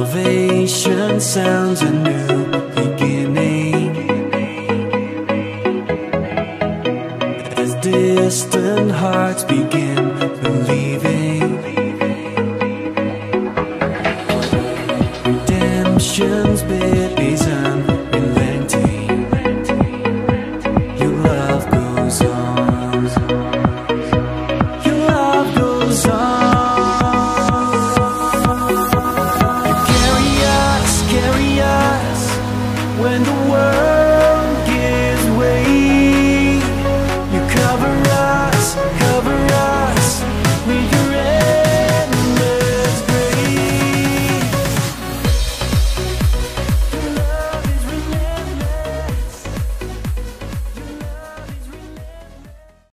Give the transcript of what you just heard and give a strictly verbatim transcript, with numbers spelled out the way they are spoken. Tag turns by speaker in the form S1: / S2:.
S1: Salvation sounds a new beginning. As distant hearts begin believing, redemption's been